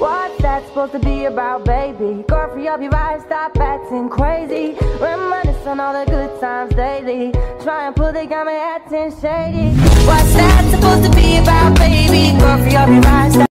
What's that supposed to be about, baby? Girl, free up your eyes, stop acting crazy. Reminisce on all the good times daily. Try and pull the got me acting shady. What's that supposed to be about, baby? Girl, free up your eyes, stop